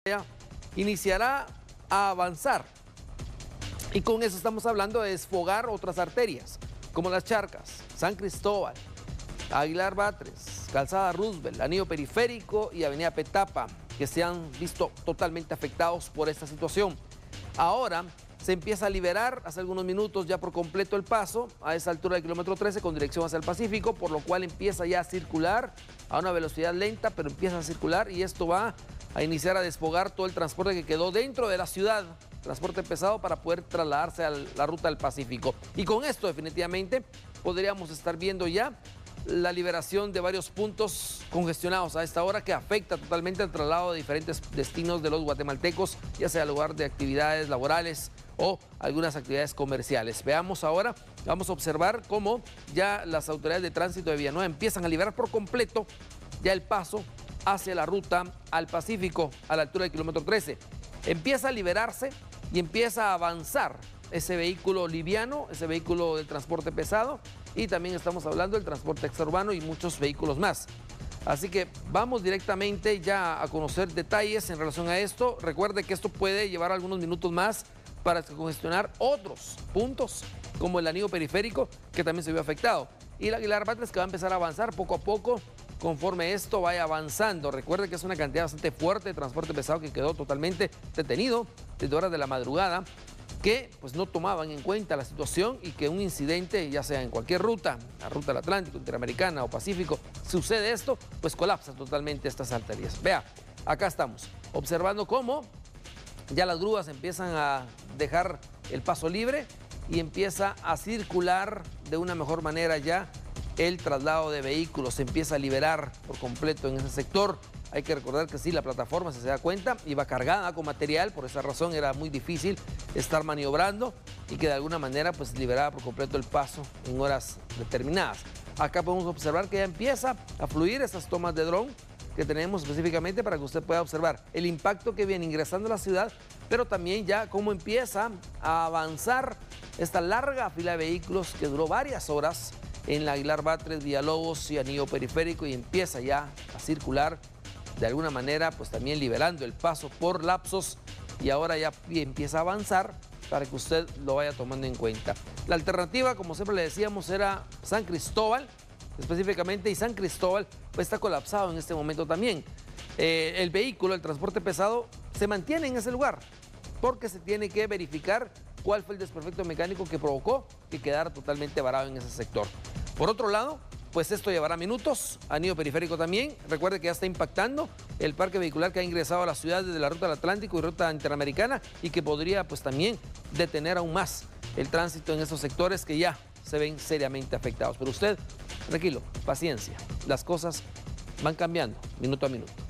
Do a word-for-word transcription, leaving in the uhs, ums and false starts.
iniciará a avanzar. Y con eso estamos hablando de desfogar otras arterias, como las Charcas, San Cristóbal, Aguilar Batres, Calzada Roosevelt, Anillo Periférico y Avenida Petapa, que se han visto totalmente afectados por esta situación. Ahora se empieza a liberar hace algunos minutos ya por completo el paso a esa altura del kilómetro trece con dirección hacia el Pacífico, por lo cual empieza ya a circular a una velocidad lenta, pero empieza a circular y esto va a iniciar a desfogar todo el transporte que quedó dentro de la ciudad, transporte pesado para poder trasladarse a la ruta del Pacífico. Y con esto definitivamente podríamos estar viendo ya la liberación de varios puntos congestionados a esta hora que afecta totalmente el traslado de diferentes destinos de los guatemaltecos, ya sea lugar de actividades laborales o algunas actividades comerciales. Veamos ahora, vamos a observar cómo ya las autoridades de tránsito de Villanueva empiezan a liberar por completo ya el paso hacia la ruta al Pacífico a la altura del kilómetro trece. Empieza a liberarse y empieza a avanzar ese vehículo liviano, ese vehículo del transporte pesado, y también estamos hablando del transporte extraurbano y muchos vehículos más. Así que vamos directamente ya a conocer detalles en relación a esto. Recuerde que esto puede llevar algunos minutos más para congestionar otros puntos, como el anillo periférico, que también se vio afectado, y el Aguilar Batres, que va a empezar a avanzar poco a poco conforme esto vaya avanzando. Recuerde que es una cantidad bastante fuerte de transporte pesado que quedó totalmente detenido desde horas de la madrugada, que pues no tomaban en cuenta la situación y que un incidente, ya sea en cualquier ruta, la ruta del Atlántico, Interamericana o Pacífico, sucede esto, pues colapsa totalmente estas arterias. Vea, acá estamos observando cómo ya las grúas empiezan a dejar el paso libre y empieza a circular de una mejor manera ya el traslado de vehículos, se empieza a liberar por completo en ese sector. Hay que recordar que sí, la plataforma, si se da cuenta, iba cargada con material, por esa razón era muy difícil estar maniobrando y que de alguna manera pues liberaba por completo el paso en horas determinadas. Acá podemos observar que ya empieza a fluir esas tomas de dron que tenemos específicamente para que usted pueda observar el impacto que viene ingresando a la ciudad, pero también ya cómo empieza a avanzar esta larga fila de vehículos que duró varias horas en la Aguilar Batres, Villalobos y Anillo Periférico, y empieza ya a circular de alguna manera, pues también liberando el paso por lapsos, y ahora ya empieza a avanzar para que usted lo vaya tomando en cuenta. La alternativa, como siempre le decíamos, era San Cristóbal, específicamente, y San Cristóbal pues está colapsado en este momento también. Eh, el vehículo, el transporte pesado, se mantiene en ese lugar, porque se tiene que verificar cuál fue el desperfecto mecánico que provocó que quedara totalmente varado en ese sector. Por otro lado, pues esto llevará minutos, anillo periférico también. Recuerde que ya está impactando el parque vehicular que ha ingresado a la ciudad desde la ruta del Atlántico y ruta interamericana, y que podría pues también detener aún más el tránsito en esos sectores que ya se ven seriamente afectados. Pero usted, tranquilo, paciencia, las cosas van cambiando minuto a minuto.